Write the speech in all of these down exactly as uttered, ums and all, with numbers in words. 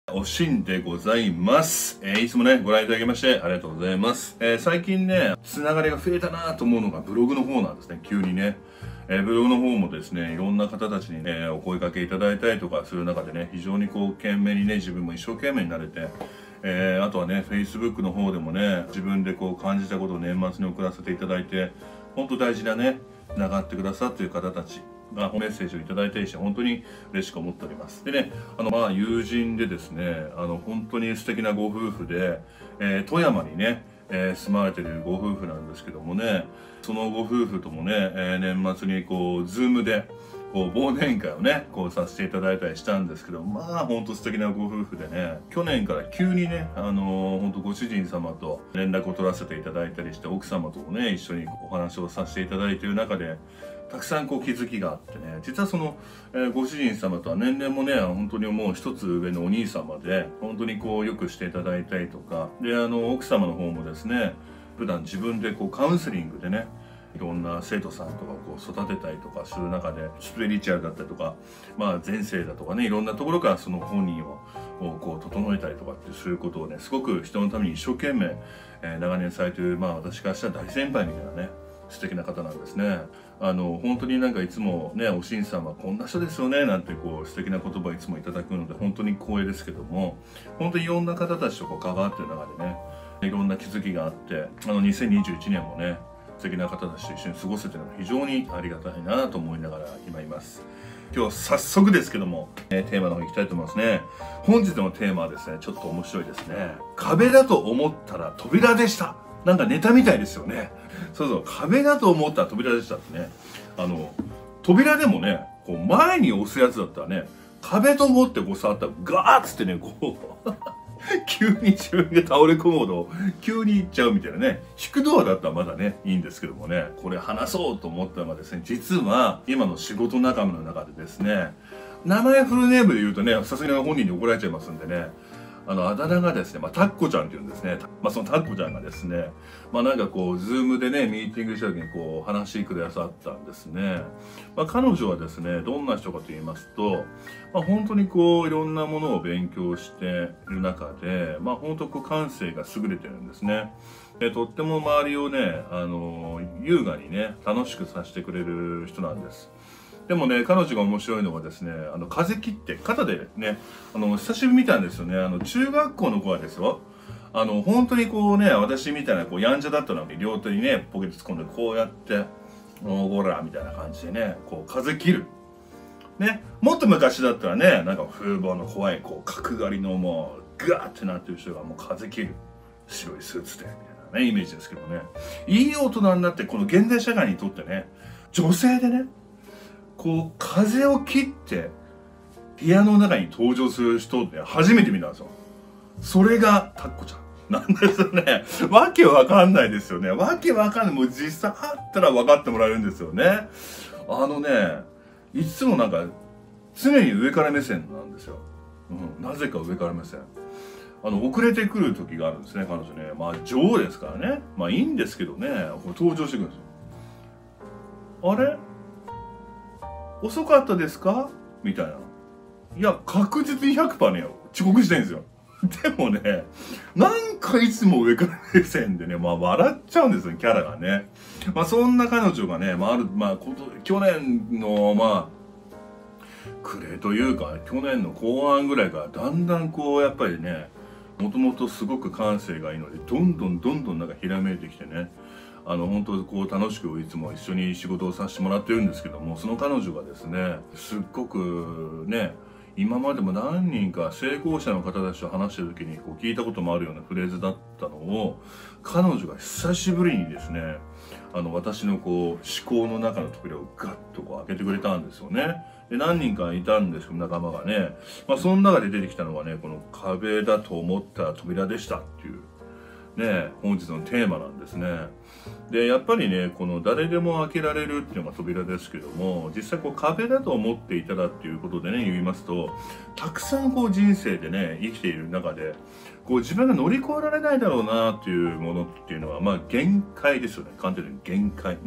おしんでございます。えー、いつもね、ご覧いただきましてありがとうございます。えー、最近ね、つながりが増えたなと思うのがブログの方なんですね、急にね。えー、ブログの方もですね、いろんな方たちにね、お声掛けいただいたりとかする中でね、非常にこう、懸命にね、自分も一生懸命になれて、えー、あとはね、Facebook の方でもね、自分でこう感じたことを年末に送らせていただいて、本当大事なね、つながってくださっている方たちがメッセージをいただいたりして本当に嬉しく思っております。でね、あのまあ友人でですね、あの本当に素敵なご夫婦で、えー、富山にね、えー、住まれているご夫婦なんですけどもね、そのご夫婦ともね、えー、年末にこう Zoom でこう忘年会をねこうさせていただいたりしたんですけど、まあ本当素敵なご夫婦でね、去年から急にね、あのー、本当ご主人様と連絡を取らせていただいたりして、奥様ともね一緒にお話をさせていただいている中で、たくさんこう気づきがあってね、実はその、えー、ご主人様とは年齢もね本当にもう一つ上のお兄様で、本当にこうよくしていただいたりとかで、あの奥様の方もですね、普段自分でこうカウンセリングでね、いろんな生徒さんとかをこう育てたりとかする中で、スピリチュアルだったりとか、まあ前世だとかね、いろんなところからその本人をこう整えたりとかってすることをね、すごく人のために一生懸命、えー、長年されている、まあ私からしたら大先輩みたいなね、素敵な方なんですね。あの本当になんかいつもね、おしんさんはこんな人ですよねなんてこう素敵な言葉をいつもいただくので本当に光栄ですけども、本当にいろんな方たちとこう関わってる中でね、いろんな気づきがあって、あのにせんにじゅういちねんもね素敵な方たちと一緒に過ごせてるのが非常にありがたいなと思いながら今います。今日早速ですけども、えー、テーマの方行きたいと思いますね。本日のテーマはですね、ちょっと面白いですね。壁だと思ったら扉でした。なんかネタみたいですよね。そうそう、壁だと思ったら扉でしたってね。あの扉でもね、こう前に押すやつだったらね、壁と思ってこう触ったらガーッつってね、こう急に自分が倒れ込むほど急に行っちゃうみたいなね。引くドアだったらまだねいいんですけどもね、これ話そうと思ったのがですね、実は今の仕事仲間の中でですね、名前フルネームで言うとねさすがに本人に怒られちゃいますんでね、あのあだ名がですね、まあ、タッコちゃんっていうんですね。まあ、そのタッコちゃんがですね、まあなんかこうズームでねミーティングした時にこう話してくださったんですね。まあ、彼女はですね、どんな人かと言いますと、まあ、本当にこういろんなものを勉強している中で、まあ本当こう感性が優れてるんですね。でとっても周りをね、あの優雅にね楽しくさせてくれる人なんです。でもね、彼女が面白いのはですね、あの風切って肩でね、あの久しぶり見たんですよね。あの中学校の子はですよ、あの本当にこうね、私みたいなこうやんちゃだったのに両手にねポケット突っ込んでこうやって「おごら」みたいな感じでね、こう風切るね。もっと昔だったらね、なんか風貌の怖いこう角刈りのもうガーってなってる人がもう風切る白いスーツでみたいなねイメージですけどね。いい大人になってこの現代社会にとってね、女性でねこう風を切って部屋の中に登場する人って初めて見たんですよ。それがタッコちゃんなんですよね。わけわかんないですよね。わけわかんない。もう実際あったら分かってもらえるんですよね。あのね、いつもなんか常に上から目線なんですよ。うん、なぜか上から目線。あの遅れてくる時があるんですね、彼女ね。まあ女王ですからね。まあいいんですけどね、こう登場してくるんですよ。あれ遅かったですかみたいな。いや、確実に ひゃくパーセント ね、遅刻してんですよ。でもね、なんかいつも上から目線でね、まあ笑っちゃうんですよ、キャラがね。まあそんな彼女がね、まあある、まあこと、去年の、まあ、暮れというか、去年の後半ぐらいからだんだんこう、やっぱりね、もともとすごく感性がいいので、どんどんどんどんなんかひらめいてきてね、あの本当こう楽しくいつも一緒に仕事をさせてもらってるんですけども、その彼女がですね、すっごくね、今までも何人か成功者の方たちと話してる時にこう聞いたこともあるようなフレーズだったのを、彼女が久しぶりにですね、あの私のこう思考の中の扉をガッとこう開けてくれたんですよね。で何人かいたんですけど、仲間がね、まあ、その中で出てきたのがね、この壁だと思ったら扉でしたっていうね、本日のテーマなんですね。でやっぱりね、この誰でも開けられるっていうのが扉ですけども、実際こう壁だと思っていたらっていうことでね言いますと、たくさんこう人生でね生きている中でこう自分が乗り越えられないだろうなっていうものっていうのはまあ限界ですよね。簡単に言う限界ね。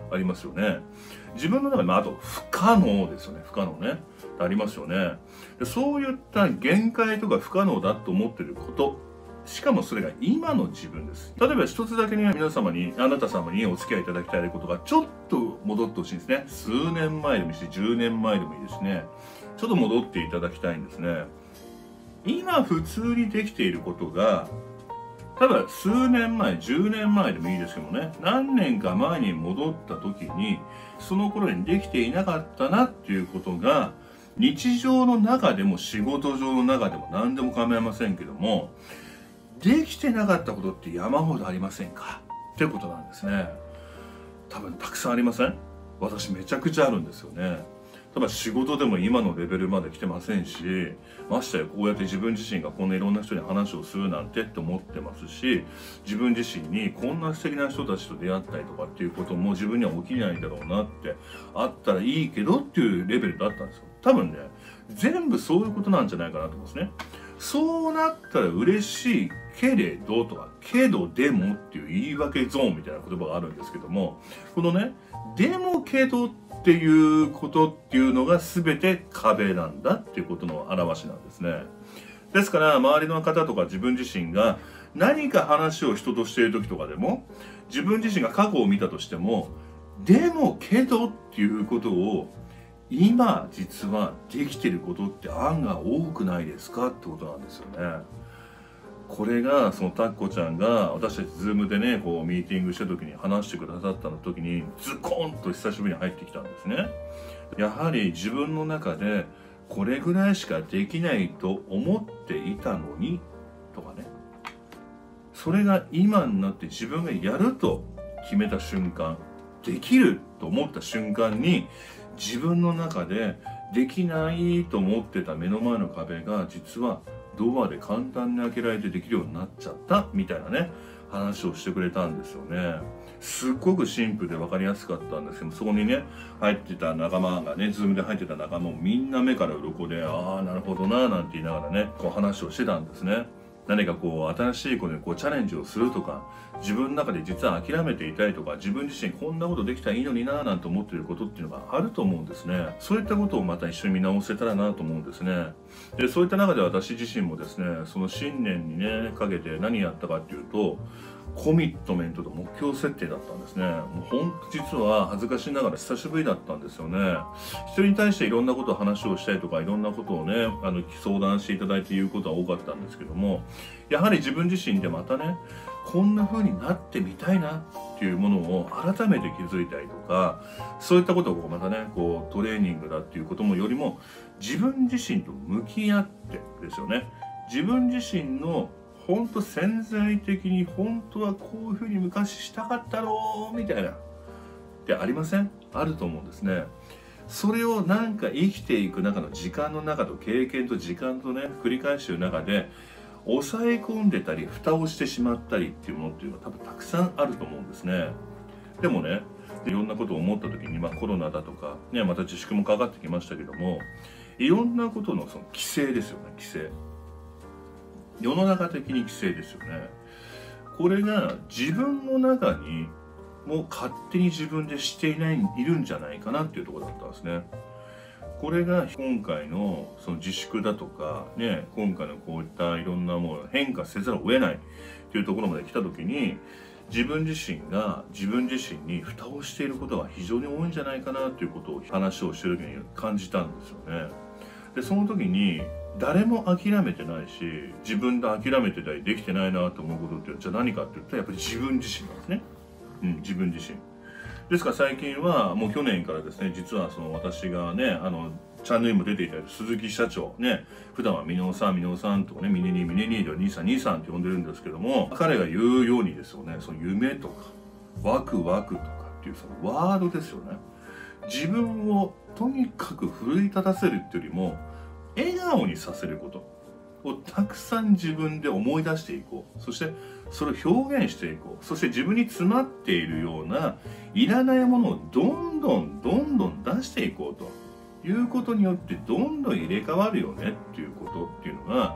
ありますよね。自分の中で、まあ、あと不可能ですよね。不可能ね。ありますよね。でそういった限界とか不可能だと思ってること、しかもそれが今の自分です。例えば一つだけね、皆様に、あなた様にお付き合いいただきたいことがちょっと戻ってほしいんですね。数年前でもいいし、じゅうねんまえでもいいですね。ちょっと戻っていただきたいんですね。今普通にできていることが、ただ数年前、じゅうねんまえでもいいですけどね、何年か前に戻った時に、その頃にできていなかったなっていうことが、日常の中でも仕事上の中でも何でも構いませんけども、できてなかったことって山ほどありませんかってことなんですね。多分たくさんありません？私めちゃくちゃあるんですよね。ただ仕事でも今のレベルまで来てませんし、ましてやこうやって自分自身がこんないろんな人に話をするなんてって思ってますし、自分自身にこんな素敵な人たちと出会ったりとかっていうことも自分には起きないだろうなって、あったらいいけどっていうレベルだったんですよ。多分ね、全部そういうことなんじゃないかなと思うんですね。そうなったら嬉しいけれどとか、けどでもっていう言い訳ゾーンみたいな言葉があるんですけども、このね、でもけどっていうことっていうのが全て壁なんだっていうことの表しなんですね。ですから周りの方とか自分自身が何か話を人としている時とかでも、自分自身が過去を見たとしても、でもけどっていうことを今実はできてることって案が多くないですかってことなんですよね。これがそのタッコちゃんが私たちズームでねこうミーティングした時に話してくださったの時にズコンと久しぶりに入ってきたんですね。やはり自分の中でこれぐらいしかできないと思っていたのにとかね、それが今になって自分がやると決めた瞬間、できると思った瞬間に自分の中でできないと思ってた目の前の壁が実はドアで簡単に開けられてできるようになっちゃったみたいなね話をしてくれたんですよね。すっごくシンプルで分かりやすかったんですけど、そこにね入ってた仲間がね、ズームで入ってた仲間もみんな目から鱗で、ああなるほどななんて言いながらねこう話をしてたんですね。何かこう新しいことにこうチャレンジをするとか、自分の中で実は諦めていたりとか、自分自身こんなことできたらいいのにななんて思っていることっていうのがあると思うんですね。そういったことをまた一緒に見直せたらなと思うんですね。でそういった中で私自身もですね、その信念にねかけて何やったかっていうと、コミットメントと目標設定だったんですね。もうほんと実は恥ずかしながら久しぶりだったんですよね。人に対していろんなことを話をしたりとか、いろんなことをねあの相談していただいて言うことは多かったんですけども、やはり自分自身でまたねこんな風になってみたいなっていうものを改めて気づいたりとか、そういったことをまたねこうトレーニングだっていうこともよりも自分自身と向き合ってですよね。自分自身の本当潜在的に本当はこういうふうに昔したかったろうみたいなってありません？あると思うんですね。それをなんか生きていく中の時間の中と経験と時間とね繰り返している中で抑え込んでたり蓋をしてしまったりっていうものっていうのは多分たくさんあると思うんですね。でもねいろんなことを思った時に、まあ、コロナだとか、ね、また自粛もかかってきましたけども、いろんなことのその規制ですよね。規制、世の中的に規制ですよね。これが自分の中にもう勝手に自分でしていないいるんじゃないかなっていうところだったんですね。これが今回のその自粛だとかね、今回のこういったいろんなものを変化せざるを得ないっていうところまで来た時に、自分自身が自分自身に蓋をしていることが非常に多いんじゃないかなっていうことを話をしてる時に感じたんですよね。でその時に誰も諦めてないし、自分で諦めてたりできてないなと思うことってじゃあ何かって言ったらやっぱり自分自身なんですね。うん、自分自身ですから最近はもう去年からですね、実はその私がねあのチャンネルにも出ていた鈴木社長ね、普段はミノさんミノさんとかね、ミネニーミネニーでは兄さん兄さんって呼んでるんですけども、彼が言うようにですよね、その夢とかワクワクとかっていうそのワードですよね。自分をとにかく奮い立たせるっていうよりも笑顔にさせることをたくさん自分で思い出していこう。そしてそれを表現していこう。そして自分に詰まっているようないらないものをどんどんどんどん出していこうということによってどんどん入れ替わるよねっていうことっていうのが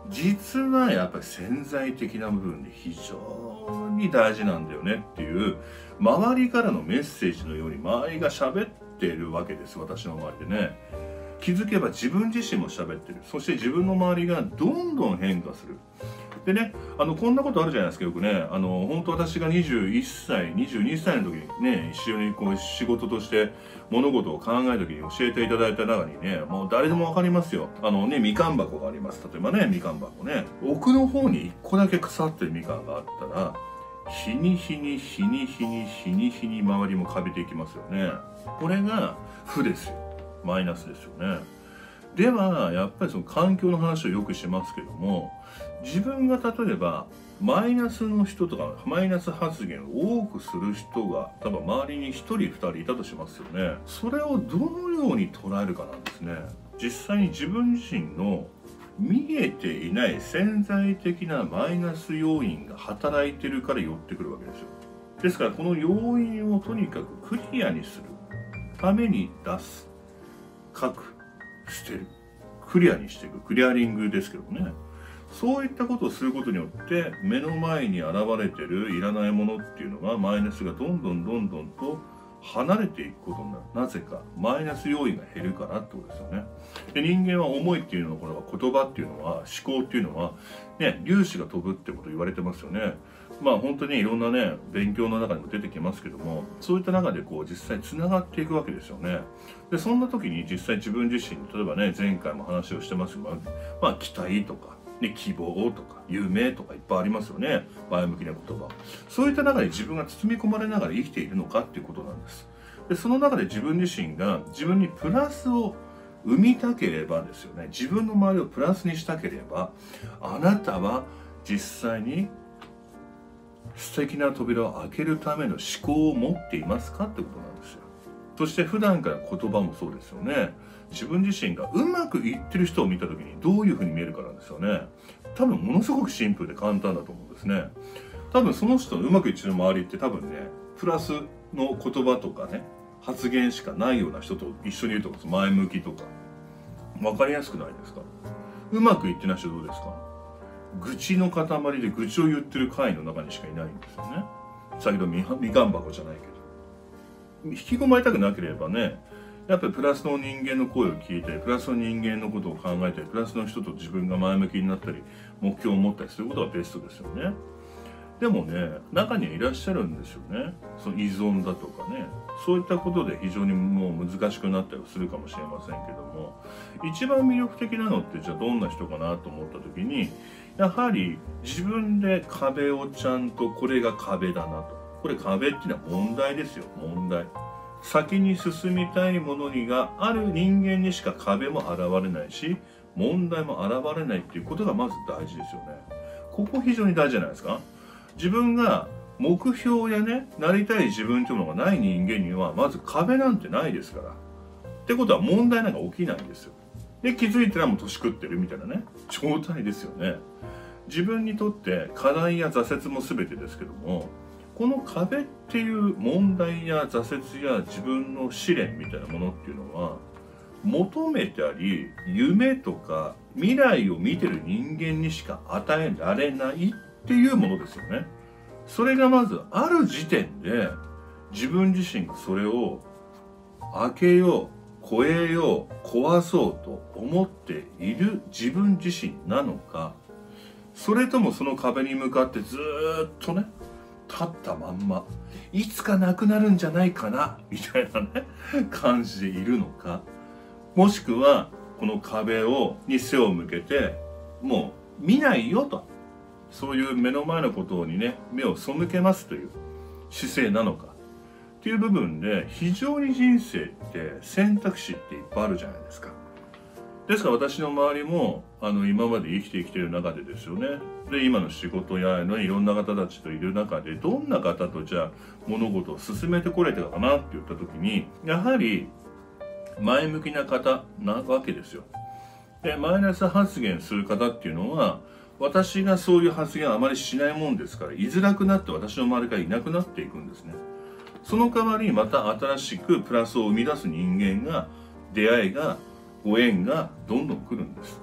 実はやっぱり潜在的な部分で非常に大事なんだよねっていう周りからのメッセージのように周りが喋っているわけです。私の周りでね、気づけば自分自身も喋ってる。そして自分の周りがどんどん変化する。でね、あのこんなことあるじゃないですか。よくね、あの本当私がにじゅういっさいにじゅうにさいの時にね、一緒にこう仕事として物事を考える時に教えていただいた中にね、もう誰でも分かりますよ。あのね、みかん箱があります。例えばね、みかん箱ね、奥の方にいっこだけ腐ってるみかんがあったら、日に日に日に日に日に日に周りもかびていきますよね。これが負ですよ。マイナスですよね。ではやっぱりその環境の話をよくしますけども、自分が例えばマイナスの人とかマイナス発言を多くする人が多分周りにひとりふたりいたとしますよね。それをどのように捉えるかなんですね。実際に自分自身の見えていない潜在的なマイナス要因が働いてるから寄ってくるわけですよ。ですからこの要因をとにかくクリアにするために出す、書く、捨てる、クリアにしていく、クリアリングですけどね。そういったことをすることによって目の前に現れてるいらないものっていうのがマイナスがどんどんどんどんと離れていくことになる。なぜかマイナス要因が減るからってことですよね。で、人間は思いっていうのは、これは言葉っていうのは、思考っていうのはね、粒子が飛ぶってこと言われてますよね。まあ本当にいろんなね勉強の中にも出てきますけども、そういった中でこう実際つながっていくわけですよね。でそんな時に実際自分自身、例えばね前回も話をしてますけど、まあ期待とか、ね、希望とか夢とかいっぱいありますよね。前向きな言葉。そういった中で自分が包み込まれながら生きているのかっていうことなんです。でその中で自分自身が自分にプラスを生みたければですよね、自分の周りをプラスにしたければ、あなたは実際に素敵な扉を開けるための思考を持っていますかってことなんですよ。そして普段から言葉もそうですよね。自分自身がうまくいってる人を見た時にどういうふうに見えるかなんですよね。多分ものすごくシンプルで簡単だと思うんですね。多分その人のうまくいってる周りって多分ね、プラスの言葉とかね、発言しかないような人と一緒にいると思うんです。前向きとか。わかりやすくないですか？うまくいってない人どうですか？愚痴の塊で愚痴を言ってる会の中にしかいないんですよね。先ほどみみかん箱じゃないけど。引き込まれたくなければね、やっぱりプラスの人間の声を聞いて、プラスの人間のことを考えて、プラスの人と自分が前向きになったり、目標を持ったりすることがベストですよね。でもね、中にはいらっしゃるんですよね。その依存だとかね。そういったことで非常にもう難しくなったりするかもしれませんけども、一番魅力的なのってじゃあどんな人かなと思った時に、やはり自分で壁をちゃんと、これが壁だなと。これ壁っていうのは問題ですよ、問題。先に進みたいものにがある人間にしか壁も現れないし、問題も現れないっていうことがまず大事ですよね。ここ非常に大事じゃないですか。自分が目標やね、なりたい自分というものがない人間にはまず壁なんてないですから。ってことは問題なんか起きないんですよ。で、気づいたらもう年食ってるみたいなね、状態ですよね。自分にとって課題や挫折も全てですけども、この壁っていう問題や挫折や自分の試練みたいなものっていうのは、求めたり夢とか未来を見てる人間にしか与えられないっていうものですよね。それがまずある時点で自分自身がそれを開けよう、超えよう、壊そうと思っている自分自身なのか、それともその壁に向かってずーっとね、立ったまんまいつかなくなるんじゃないかなみたいなね感じでいるのか、もしくはこの壁をに背を向けてもう見ないよと、そういう目の前のことにね目を背けますという姿勢なのかっていう部分で、非常に人生って選択肢っていっぱいあるじゃないですか。ですから私の周りもあの今まで生きてきている中でですよね。で今の仕事やのいろんな方たちといる中で、どんな方とじゃあ物事を進めてこれたかなって言った時に、やはり前向きな方なわけですよ。でマイナス発言する方っていうのは、私がそういう発言をあまりしないもんですから、居づらくなって私の周りからいなくなっていくんですね。その代わりまた新しくプラスを生み出す人間が、出会いが、ご縁がどんどん来るんです。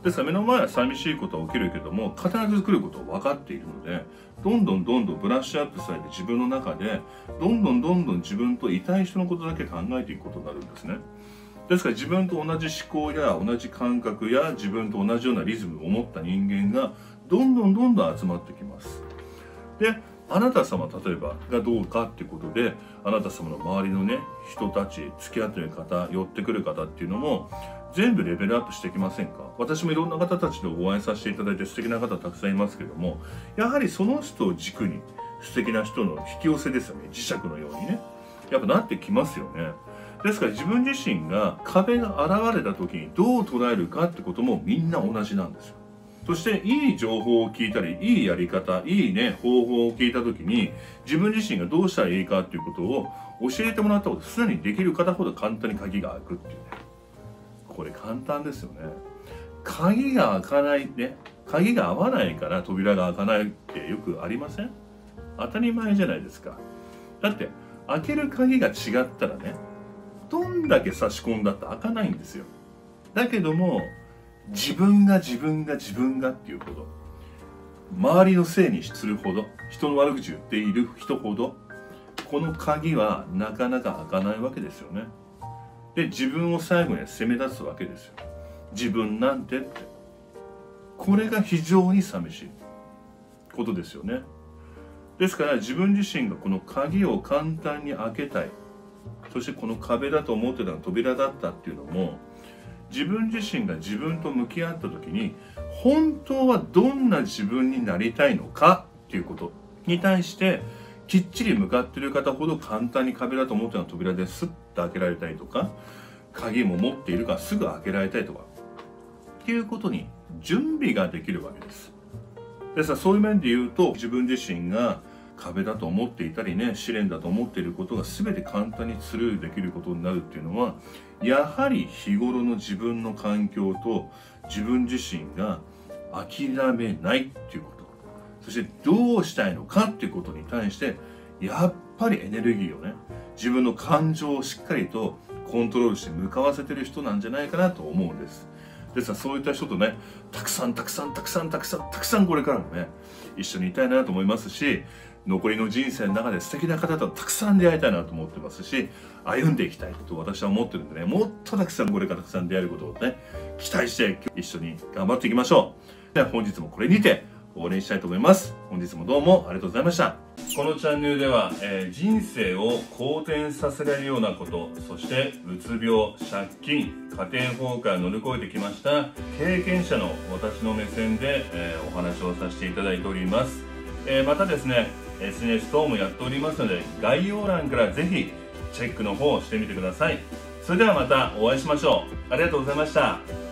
ですから目の前は寂しいことは起きるけども、必ず来ることを分かっているので、どんどんどんどんブラッシュアップされて自分の中でどんどんどんどん自分といたい人のことだけ考えていくことになるんですね。ですから自分と同じ思考や同じ感覚や自分と同じようなリズムを持った人間がどんどんどんどん集まってきます。で、あなた様例えばがどうかっていうことで、あなた様の周りのね人たち、付き合ってる方、寄ってくる方っていうのも全部レベルアップしてきませんか？私もいろんな方たちとお会いさせていただいて素敵な方たくさんいますけども、やはりその人を軸に素敵な人の引き寄せですよね。磁石のようにね、やっぱなってきますよね。ですから自分自身が壁が現れた時にどう捉えるかってこともみんな同じなんですよ。そしていい情報を聞いたり、いいやり方、いいね方法を聞いた時に自分自身がどうしたらいいかっていうことを教えてもらったこと、すでにできる方ほど簡単に鍵が開くっていうね。これ簡単ですよね。鍵が開かないね、鍵が合わないから扉が開かないってよくありません？当たり前じゃないですか。だって開ける鍵が違ったらね、どんだけ差し込んだって開かないんですよ。だけども自分が自分が自分がっていうほど、周りのせいにするほど、人の悪口言っている人ほどこの鍵はなかなか開かないわけですよね。で、自分を最後に責め出すわけですよ。自分なんてって。これが非常に寂しいことですよね。ですから自分自身がこの鍵を簡単に開けたい、そしてこの壁だと思ってたのが扉だったっていうのも、自分自身が自分と向き合った時に本当はどんな自分になりたいのかっていうことに対してきっちり向かっている方ほど簡単に壁だと思ってた扉ですっと開けられたりとか、鍵も持っているからすぐ開けられたりとかっていうことに準備ができるわけです。ですからそういう面で言うと、自分自身が壁だと思っていたりね、試練だと思っていることが全て簡単にスルーできることになるっていうのは、やはり日頃の自分の環境と自分自身が諦めないっていうこと、そしてどうしたいのかっていうことに対してやっぱりエネルギーをね、自分の感情をしっかりとコントロールして向かわせてる人なんじゃないかなと思うんです。ですからそういった人とね、たくさんたくさんたくさんたくさんたくさんこれからもね一緒にいたいなと思いますし、残りの人生の中で素敵な方とたくさん出会いたいなと思ってますし、歩んでいきたいと私は思ってるんでね、もっとたくさんこれからたくさん出会えることをね期待して一緒に頑張っていきましょう。では本日もこれにて終わりにしたいと思います。本日もどうもありがとうございました。このチャンネルでは、えー、人生を好転させられるようなこと、そしてうつ病、借金、家庭崩壊を乗り越えてきました経験者の私の目線で、えー、お話をさせていただいております。えー、またですね エスエヌエス 等もやっておりますので、概要欄からぜひチェックの方をしてみてください。それではまたお会いしましょう。ありがとうございました。